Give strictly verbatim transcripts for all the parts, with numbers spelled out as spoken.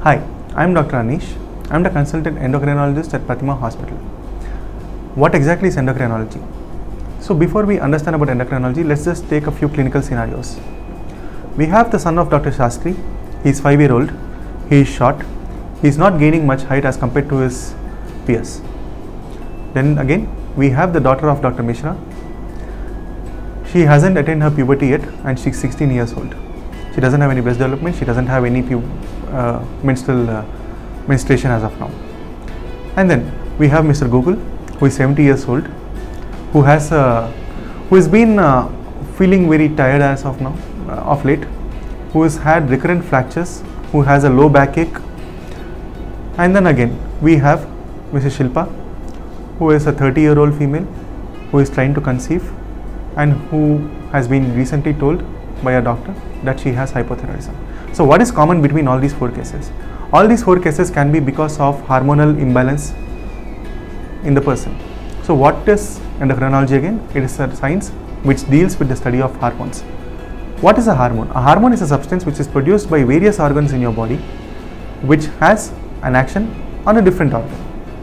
Hi, I am Doctor Anish. I am the consultant endocrinologist at Prathima Hospital. What exactly is endocrinology? So before we understand about endocrinology, let's just take a few clinical scenarios. We have the son of Doctor Shastri. He is five year old. He is short. He is not gaining much height as compared to his peers. Then again, we have the daughter of Doctor Mishra. She hasn't attained her puberty yet and she is sixteen years old. She doesn't have any breast development. She doesn't have any pu uh, menstrual uh, menstruation as of now. And then we have Mister Google, who is seventy years old, who has uh, who has been uh, feeling very tired as of now, uh, of late, who has had recurrent fractures, who has a low backache. And then again we have Missus Shilpa, who is a thirty year old female who is trying to conceive and who has been recently told by a doctor that she has hypothyroidism. So what is common between all these four cases? All these four cases can be because of hormonal imbalance in the person. So what is endocrinology again? It is a science which deals with the study of hormones. What is a hormone? A hormone is a substance which is produced by various organs in your body which has an action on a different organ.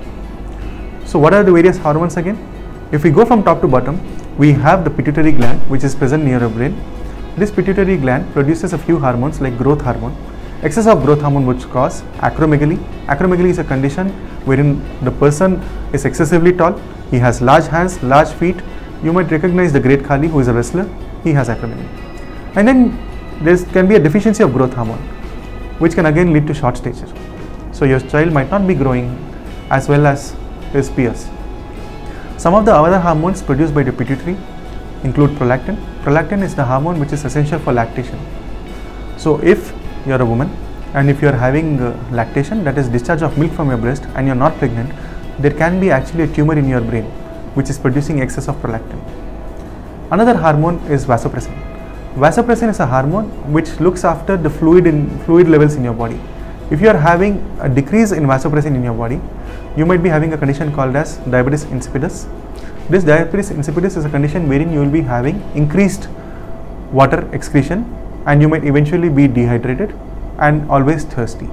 So what are the various hormones again? If we go from top to bottom, we have the pituitary gland which is present near your brain. This pituitary gland produces a few hormones like growth hormone. Excess of growth hormone would cause acromegaly. Acromegaly is a condition wherein the person is excessively tall. He has large hands, large feet. You might recognize the great Khali, who is a wrestler. He has acromegaly. And then there can be a deficiency of growth hormone, which can again lead to short stature. So your child might not be growing as well as his peers. Some of the other hormones produced by the pituitary include prolactin. Prolactin is the hormone which is essential for lactation. So if you are a woman and if you are having uh, lactation, that is discharge of milk from your breast, and you are not pregnant, there can be actually a tumor in your brain which is producing excess of prolactin. Another hormone is vasopressin. Vasopressin is a hormone which looks after the fluid in fluid levels in your body. If you are having a decrease in vasopressin in your body, you might be having a condition called as diabetes insipidus. This diabetes insipidus is a condition wherein you will be having increased water excretion and you might eventually be dehydrated and always thirsty.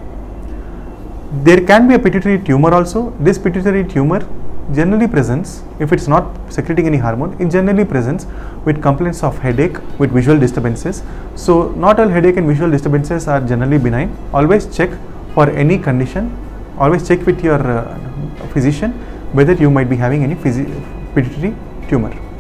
There can be a pituitary tumor also. This pituitary tumor generally presents, if it's not secreting any hormone, it generally presents with complaints of headache, with visual disturbances. So not all headache and visual disturbances are generally benign. Always check for any condition. Always check with your uh, physician whether you might be having any pituitary tumor.